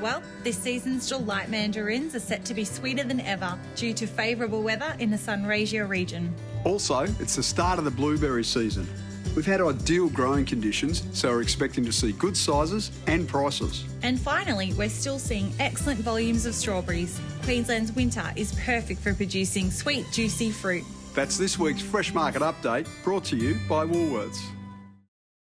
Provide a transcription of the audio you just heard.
Well, this season's Delite Mandarins are set to be sweeter than ever due to favourable weather in the Sunraysia region. Also, it's the start of the blueberry season. We've had ideal growing conditions, so we're expecting to see good sizes and prices. And finally, we're still seeing excellent volumes of strawberries. Queensland's winter is perfect for producing sweet, juicy fruit. That's this week's Fresh Market Update, brought to you by Woolworths.